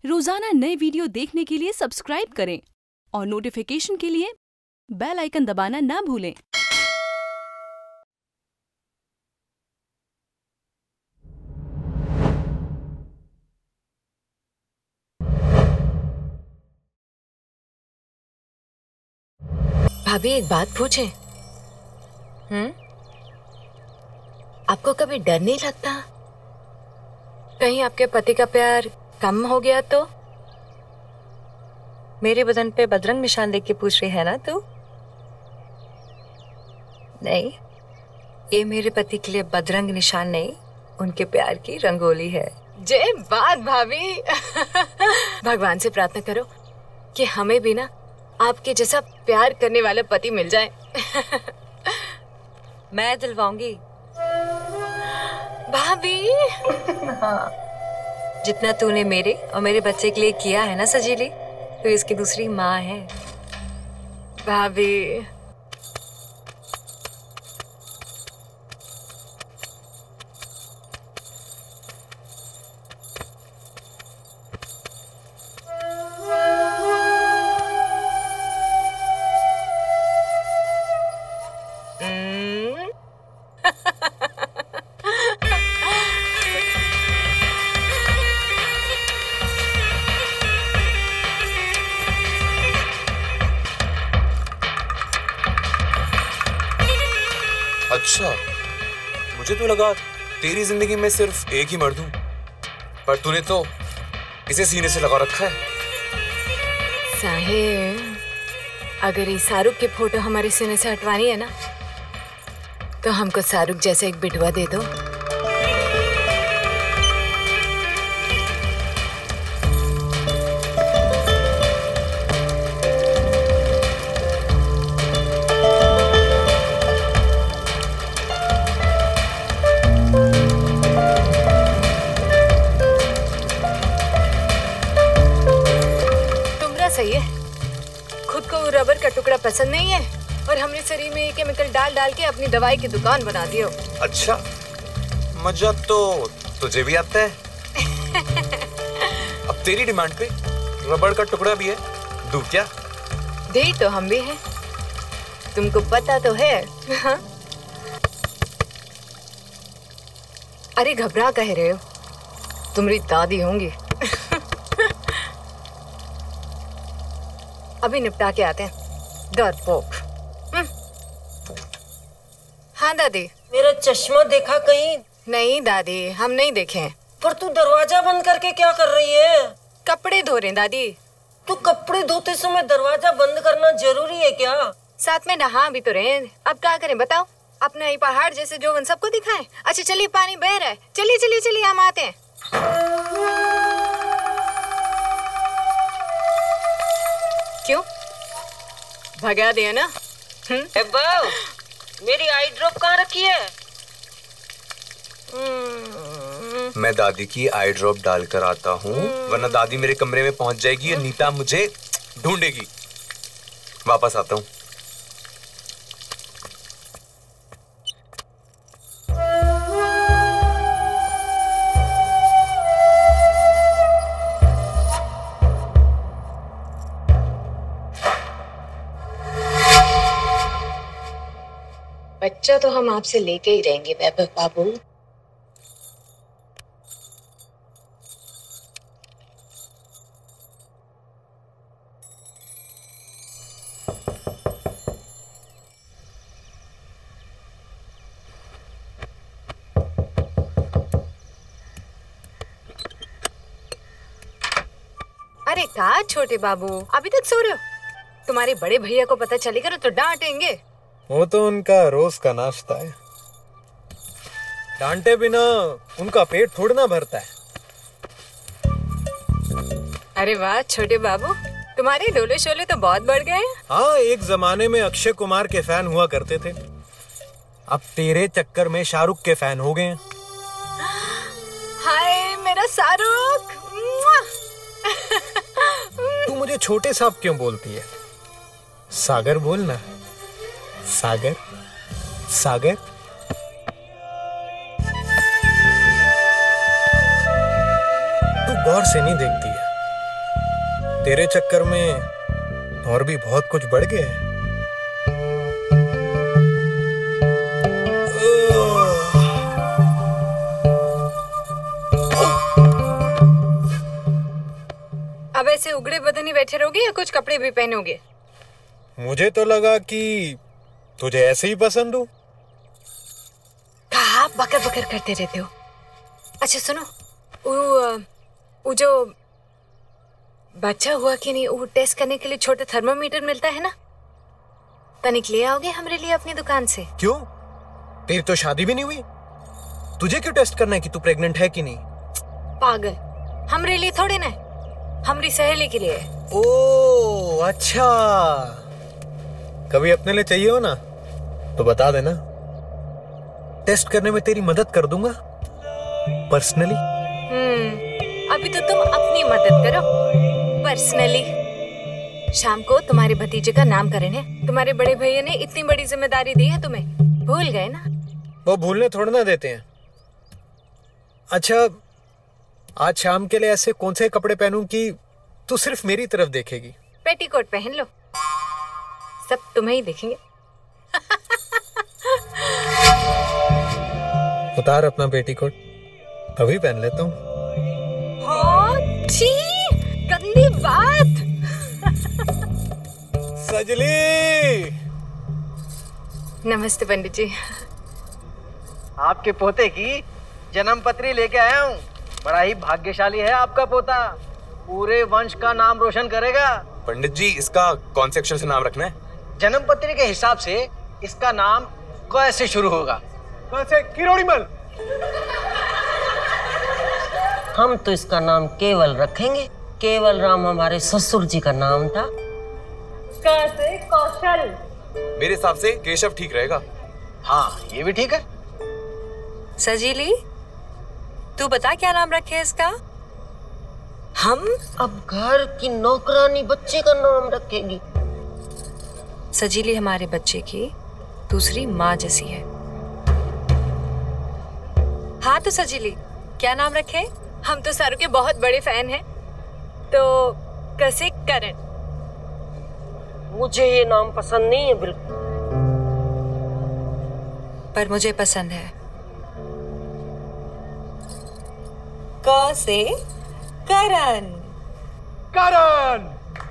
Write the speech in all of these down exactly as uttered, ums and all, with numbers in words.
रोजाना नए वीडियो देखने के लिए सब्सक्राइब करें और नोटिफिकेशन के लिए बेल आइकन दबाना ना भूलें। भाभी एक बात पूछे? हम्म आपको कभी डर नहीं लगता कहीं आपके पति का प्यार कम हो गया तो? मेरे बदन पे बदरंग निशान देख के पूछ रही है ना तू? नहीं, ये मेरे पति के लिए बदरंग निशान नहीं, उनके प्यार की रंगोली है। जय बात भाभी। भगवान से प्रार्थना करो कि हमें भी ना आपके जैसा प्यार करने वाला पति मिल जाए। मैं दिलवाऊंगी भाभी। हाँ, जितना तूने मेरे और मेरे बच्चे के लिए किया है ना सजीली, तो इसकी दूसरी माँ है भाभी। अच्छा, मुझे तो लगा तेरी जिंदगी में सिर्फ एक ही मर्द हूं, पर तूने तो इसे सीने से लगा रखा है। साहिब, अगर ये शाहरुख की फोटो हमारे सीने से हटवानी है ना, तो हमको शाहरुख जैसा एक बिटवा दे दो। सही है, खुद को रबर का टुकड़ा पसंद नहीं है और हमने शरीर में ये केमिकल डाल डाल के अपनी दवाई की दुकान बना दी हो। अच्छा, मजा तो तुझे भी आता है। अब तेरी डिमांड पे रबर का टुकड़ा भी है, दूं क्या? दे तो हम भी हैं, तुमको पता तो है। हाँ? अरे घबरा कह रहे हो, तुम्हारी दादी होंगी। अभी निपटा के आते हैं, डरपोक। हाँ दादी। मेरा चश्मा देखा कहीं? नहीं दादी, हम नहीं देखे। पर तू दरवाजा बंद करके क्या कर रही है? कपड़े धो रहे दादी। तू कपड़े धोते समय दरवाजा बंद करना जरूरी है क्या? साथ में नहा भी तो रहे, अब क्या करें बताओ? अपना ही पहाड़ जैसे जोवन सबको दिखाएं। अच्छा चलिए, पानी बह रहा है, चलिए चलिए चलिए हम आते हैं। क्यों भगा दिया ना? बाबू, मेरी आई ड्रॉप कहाँ रखी है? मैं दादी की आई ड्रॉप डालकर आता हूँ, वरना दादी मेरे कमरे में पहुंच जाएगी और नीता मुझे ढूंढेगी। वापस आता हूँ। बच्चा तो हम आपसे लेके ही रहेंगे वैभव बाबू। अरे कहा छोटे बाबू, अभी तक सो रहे हो? तुम्हारे बड़े भैया को पता चलेगा तो डांटेंगे। वो तो उनका रोज का नाश्ता है, डांटे बिना उनका पेट थोड़ा ना भरता है। अरे वाह छोटे बाबू, तुम्हारे डोले शोले तो बहुत बढ़ गए हैं। हाँ, एक जमाने में अक्षय कुमार के फैन हुआ करते थे, अब तेरे चक्कर में शाहरुख के फैन हो गए हैं। हाय मेरा शाहरुख। तू मुझे छोटे साहब क्यों बोलती है? सागर बोलना। सागर सागर। तू गौर से नहीं देखती है, तेरे चक्कर में और भी बहुत कुछ बढ़ गया है। अब ऐसे उगड़े बदन ही बैठे रहोगे या कुछ कपड़े भी पहनोगे? मुझे तो लगा कि तुझे ऐसे ही पसंद हो। कहा बकर बकर करते रहते हो। अच्छा सुनो, वो वो जो बच्चा हुआ कि नहीं, वो टेस्ट करने के लिए छोटे थर्मोमीटर मिलता है ना, तनिक ले आओगे हमरे लिए अपनी दुकान से? क्यों? तेरी तो शादी भी नहीं हुई, तुझे क्यों टेस्ट करना है कि तू प्रेग्नेंट है कि नहीं? पागल, हमरे लिए थोड़े ना, हमारी सहेली के लिए। ओ अच्छा, कभी अपने लिए चाहिए हो ना तो बता देना, टेस्ट करने में तेरी मदद कर दूंगा पर्सनली। हम्म अभी तो तुम अपनी मदद करो पर्सनली। शाम को तुम्हारे भतीजे का नामकरण है, तुम्हारे बड़े भैया ने इतनी बड़ी जिम्मेदारी दी है तुम्हें, भूल गए ना? वो भूलने थोड़ा ना देते हैं। अच्छा, आज शाम के लिए ऐसे कौन से कपड़े पहनूं कि तू सिर्फ मेरी तरफ देखेगी? पेटीकोट पहन लो, सब तुम्हें ही देखेंगे। उतार अपना पेटीकोट, अभी पहन लेता हूँ। हाँ, छी, गंदी बात। सजली। नमस्ते पंडित जी। आपके पोते की जन्म पत्री लेके आया हूँ। बड़ा ही भाग्यशाली है आपका पोता, पूरे वंश का नाम रोशन करेगा। पंडित जी, इसका कौन से अक्षर से नाम रखना है? जन्म पत्री के हिसाब से इसका नाम क से शुरू होगा। कैसे? किरोड़ीमल। हम तो इसका नाम केवल रखेंगे, केवल राम हमारे ससुर जी का नाम था। कैसे? कौशल। मेरे हिसाब से केशव ठीक रहेगा। हाँ, ये भी ठीक है। सजीली, तू बता क्या नाम रखे इसका? हम अब घर की नौकरानी बच्चे का नाम रखेगी। सजीली हमारे बच्चे की दूसरी माँ जैसी है। हाँ तो सजीली, क्या नाम रखे? हम तो सारू के बहुत बड़े फैन हैं, तो कैसे करण? मुझे ये नाम पसंद नहीं है बिल्कुल, पर मुझे पसंद है। क से करण। करण।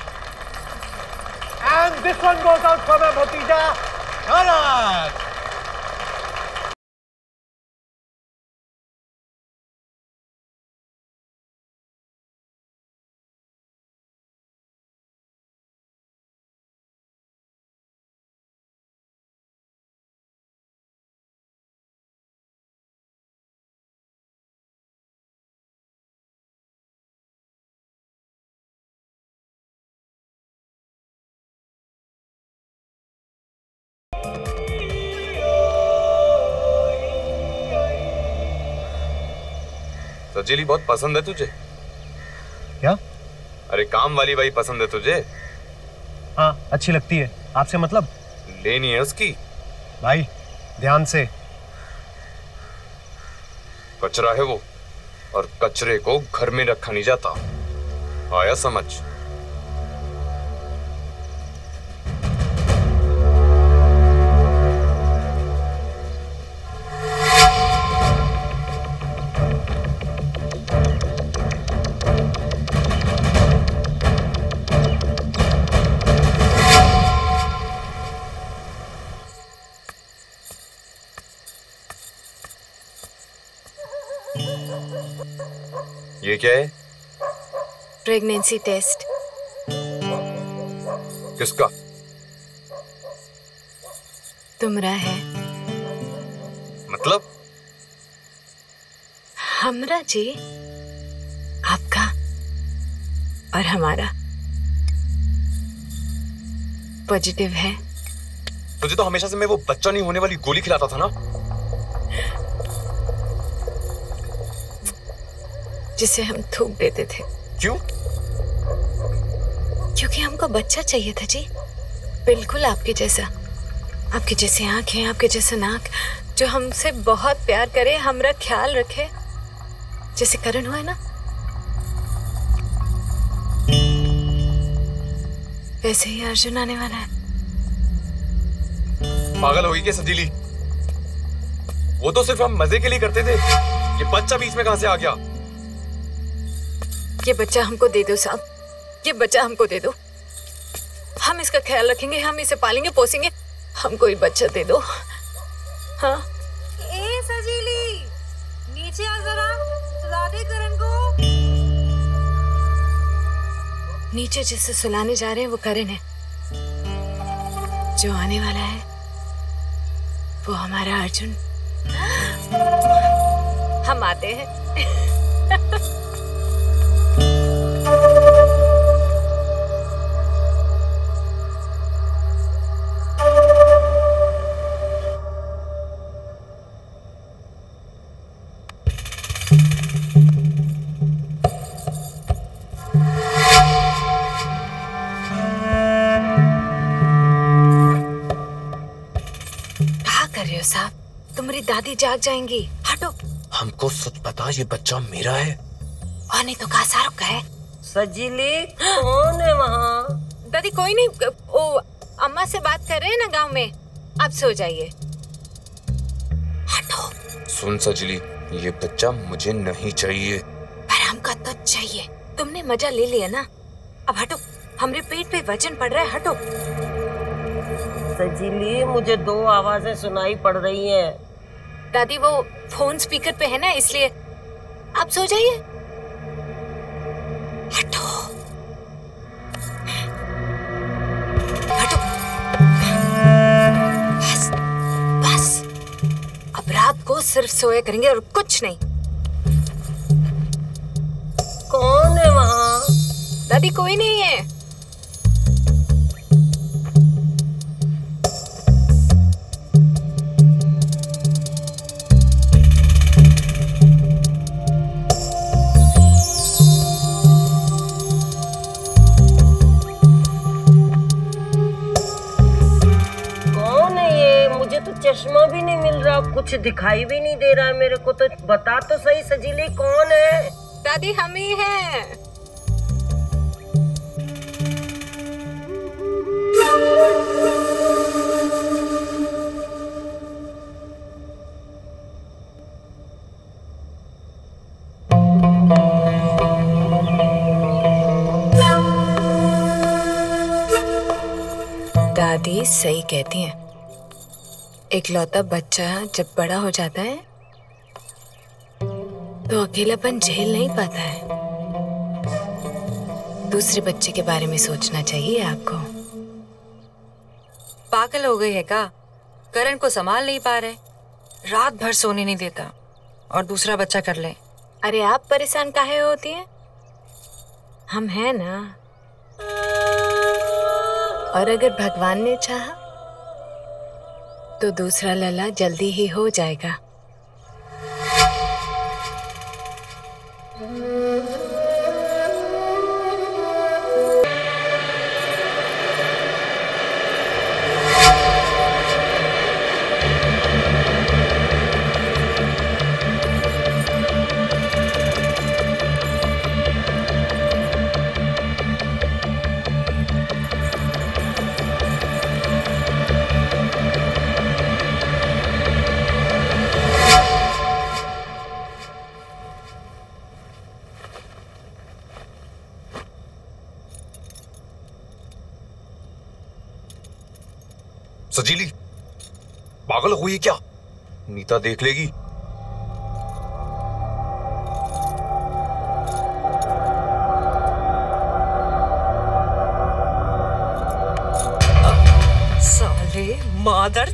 And this one goes out for my भतीजा करण। सजीली बहुत पसंद है तुझे? क्या? अरे काम वाली बाई पसंद है तुझे? हाँ, अच्छी लगती है। आपसे मतलब? लेनी है उसकी। भाई ध्यान से। कचरा है वो, और कचरे को घर में रखा नहीं जाता, आया समझ? ये क्या है? Pregnancy test. किसका? तुमरा है। मतलब? हमरा जी, आपका और हमारा पॉजिटिव है। तुझे तो हमेशा से मैं वो बच्चा नहीं होने वाली गोली खिलाता था ना, जिसे हम थूक देते थे। क्यों? क्योंकि हमको बच्चा चाहिए था जी, बिल्कुल आपके जैसा, आपके जैसे आंखें, आपके जैसा नाक, जो हमसे बहुत प्यार करे, हमरा ख्याल रखे, जैसे करण हुआ है ना। वैसे ही अर्जुन आने वाला है। पागल होगी क्या सजीली? वो तो सिर्फ हम मजे के लिए करते थे। ये बच्चा बीच में कहां से आ गया? ये बच्चा हमको दे दो साहब, ये बच्चा हमको दे दो। हम इसका ख्याल रखेंगे, हम इसे पालेंगे पोसेंगे। हमको ही बच्चा दे दो। हाँ। ए सजीली, नीचे आ जरा, सुला दे करण को। नीचे जिससे सुलाने जा रहे हैं वो करण है। जो आने वाला है वो हमारा अर्जुन। हम आते हैं। साहब, तुम्हारी दादी जाग जाएंगी। हटो। हमको सच बता, ये बच्चा मेरा है? और नहीं तो कहा शाहरुख का है। सजीली, कौन है वहाँ? दादी कोई नहीं, ओ अम्मा से बात कर रहे हैं ना गांव में। अब सो जाइए। हटो। सुन सजली, ये बच्चा मुझे नहीं चाहिए। पर हमको तो चाहिए। तुमने मजा ले लिया ना, अब हटो। हमरे पेट पे वजन पड़ रहा है। हटो। सजीली, मुझे दो आवाजें सुनाई पड़ रही हैं। दादी वो फोन स्पीकर पे है ना, इसलिए। आप सो जाइए। हटो हटो। बस बस, अब रात को सिर्फ सोया करेंगे और कुछ नहीं। कौन है वहाँ? दादी कोई नहीं है। चश्मा भी नहीं मिल रहा, कुछ दिखाई भी नहीं दे रहा है मेरे को। तो बता तो सही सजीली, कौन है? दादी हम ही हैं। दादी सही कहती हैं। इकलौता बच्चा जब बड़ा हो जाता है तो अकेलापन झेल नहीं पाता है। दूसरे बच्चे के बारे में सोचना चाहिए आपको। पागल हो गई है का? करण को संभाल नहीं पा रहे, रात भर सोने नहीं देता, और दूसरा बच्चा कर ले। अरे आप परेशान काहे होती हैं? हम हैं ना। और अगर भगवान ने चाहा तो दूसरा लला जल्दी ही हो जाएगा। सजीली, पागल हुई है क्या? नीता देख लेगी। साले मादर,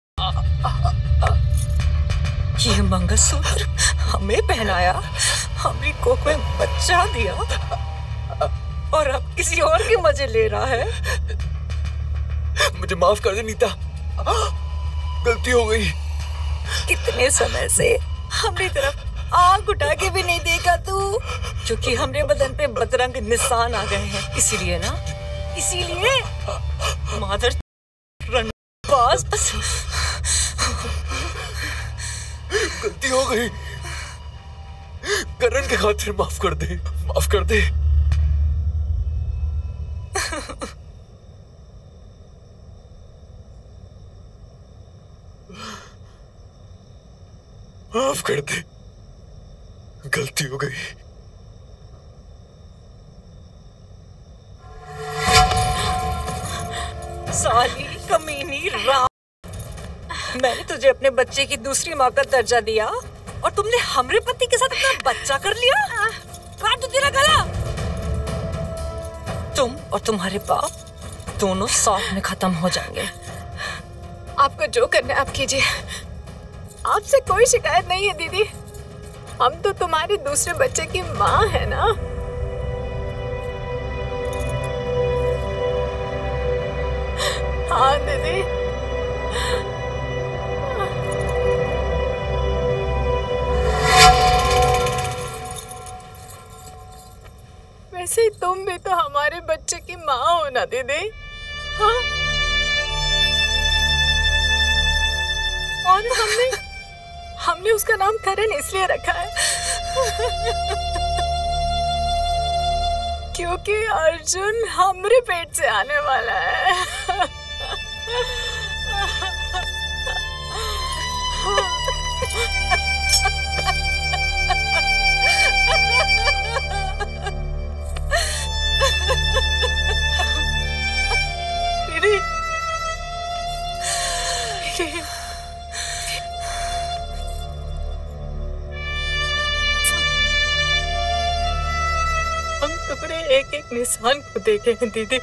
ये मंगलसूत्र हमें पहनाया, हमें कोख में बच्चा दिया, और अब किसी और के मजे ले रहा है। मुझे माफ कर दे नीता, गलती हो गई। कितने समय से हमारी तरफ आंख उठा के भी नहीं देखा तू, क्योंकि हमरे बदन पे बदरंग निशान आ गए हैं, इसीलिए ना, इसीलिए मादर रंगबाज। गलती हो गई, करण के खातिर माफ कर दे, माफ कर दे। माफ कर दे, गलती हो गई। साली कमीनी राम, मैंने तुझे अपने बच्चे की दूसरी माँ का दर्जा दिया और तुमने हमरे पति के साथ अपना बच्चा कर लिया। काट दो तेरा गला। तुम और तुम्हारे बाप दोनों साथ में खत्म हो जाएंगे। आपको जो करना है आप कीजिए, आपसे कोई शिकायत नहीं है दीदी। हम तो तुम्हारे दूसरे बच्चे की माँ है ना। हाँ दीदी। वैसे ही तुम भी तो हमारे बच्चे की माँ हो ना दीदी। हाँ? और हमने हमने उसका नाम करण इसलिए रखा है क्योंकि अर्जुन हमरे पेट से आने वाला है। दीदी, दीदी, हम तुम्हारे एक एक निशान को देखे हैं दीदी।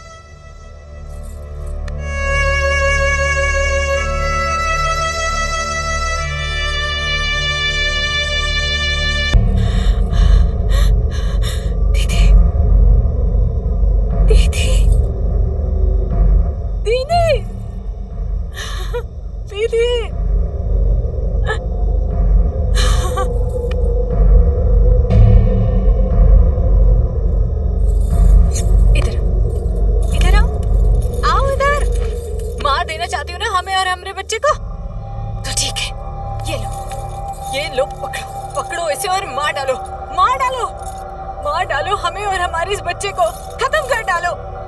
मार डालो हमें और हमारे इस बच्चे को, खत्म कर डालो।